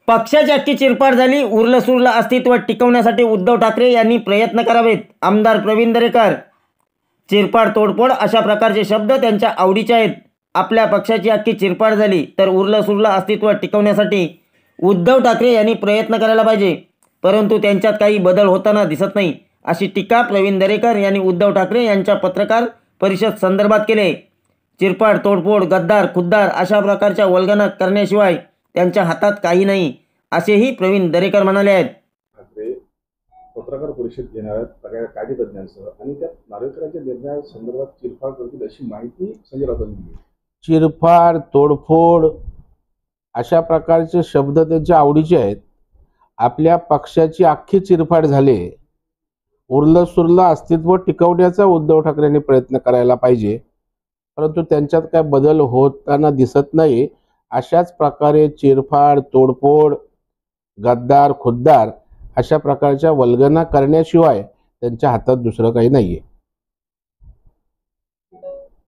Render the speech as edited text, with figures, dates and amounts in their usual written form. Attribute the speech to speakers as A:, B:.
A: पक्षाची अख्खी चिरफाड झाली, उरलं सुरलं अस्तित्व टिकवण्यासाठी उद्धव ठाकरे यांनी प्रयत्न करावेत. आमदार प्रवीण दरेकर. चिरफाड तोडफोड अशा प्रकारचे शब्द त्यांच्या आवडीचे आहेत. आपल्या पक्षाची अख्खी चिरफाड झाली तर उरलं सुरलं अस्तित्व टिकवण्यासाठी उद्धव ठाकरे यांनी प्रयत्न करायला पाहिजे, परंतु त्यांच्यात काही बदल होताना दिसत नाही, अशी टीका प्रवीण दरेकर यांनी उद्धव ठाकरे यांच्या पत्रकार परिषद संदर्भात केली. चिरफाड तोडफोड, गद्दार खुद्दार अशा प्रकारच्या वल्गना करण्याशिवाय त्यांच्या हातात काही नाही, असेही प्रवीण दरेकर म्हणाले आहेत.
B: ठाकरे पत्रकार परिषद घेणार आहेत सगळ्या कायदेतज्ञांसह आणि त्यात नार्वेकरांच्या निर्णयासंदर्भात चिरफाड करतील अशी माहिती संजय राऊतांनी दिली.
C: चिरफाड तोडफोड अशा प्रकारचे शब्द त्यांच्या आवडीचे आहेत. आपल्या पक्षाची अख्खी चिरफाड झाली, उरलं सुरलं अस्तित्व टिकवण्याचा उद्धव ठाकरेंनी प्रयत्न करायला पाहिजे, परंतु त्यांच्यात काय बदल होताना दिसत नाही. अशाच प्रकारे चिरफाड तोडफोड, गद्दार खुद्दार अशा प्रकारच्या वल्गना करण्याशिवाय त्यांच्या हातात दुसरं काही नाहीये.